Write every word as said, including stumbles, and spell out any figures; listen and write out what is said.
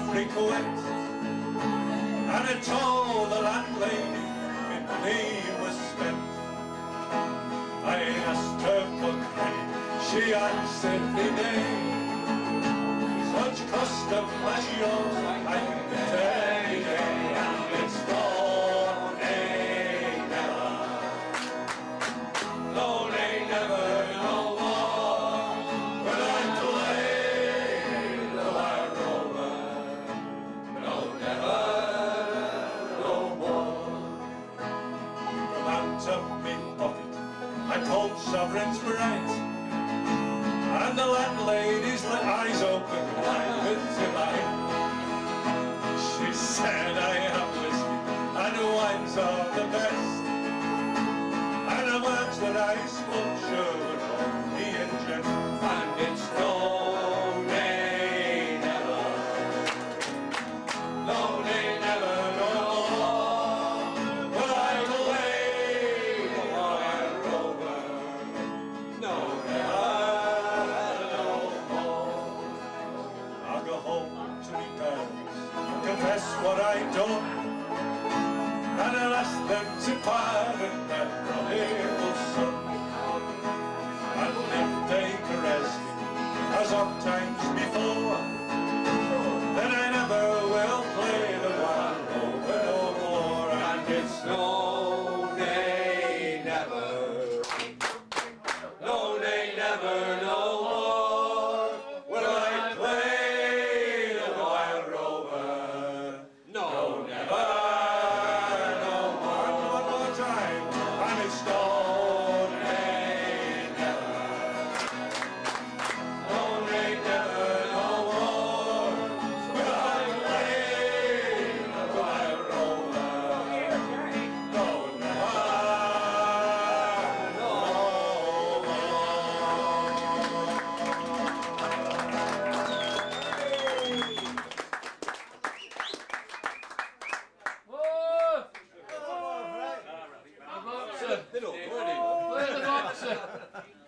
frequent, and I told the landlady when money was spent. I asked her for credit, she answered me nay. Such custom as yours I can get any day, and it's no nay never, no nay never, no more will I play the wild rover, no never, no more. From out of me pocket I pulled sovereigns bright, and the landlady's eyes opened wide with delight. She said, I have whiskey and wines are the best, and the words that I spoke sure would only in jest. And it's no nay never, no nay never, no more will I play the wild rover, no never. Confess what I done, and I'll ask them to pardon their prodigal son. And if they caress me as oft times before, then I never will play the wild rover no more. And it's no nay never, no nay never, no more will I play the wild rover. No, never, no more. One more time, and it's no nay never, no nay never, no more will I play the wild rover. No, never, no Boxer! Play the boxer!